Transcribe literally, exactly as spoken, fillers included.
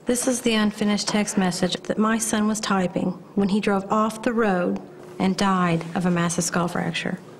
This is the unfinished text message that my son was typing when he drove off the road and died of a massive skull fracture.